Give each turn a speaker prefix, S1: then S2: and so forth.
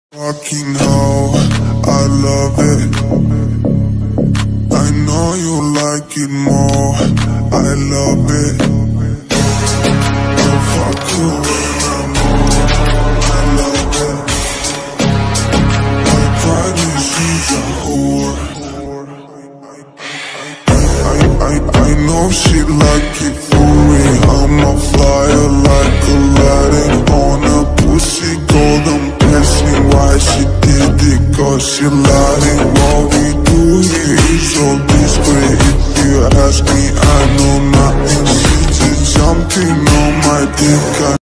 S1: Fucking hell, I love it. I know you like it more. I love it. Don't fuck you when I'm on. I love it. My pride is she's a whore. I know she like it for me. I'm a flyer like Aladdin on a pussy golden blessing. Why she did it? Cause she lying. What we do here is so discreet. If you ask me, I know nothing. She's just jumping on my dick.